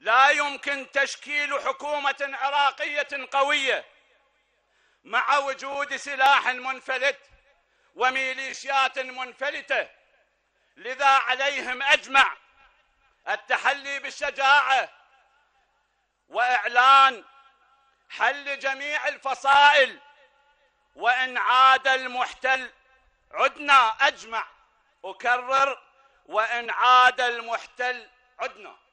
لا يمكن تشكيل حكومة عراقية قوية مع وجود سلاح منفلت وميليشيات منفلتة. لذا عليهم أجمع التحلي بالشجاعة وإعلان حل جميع الفصائل، وإن عاد المحتل عدنا. أجمع، أكرر، وإن عاد المحتل عدنا.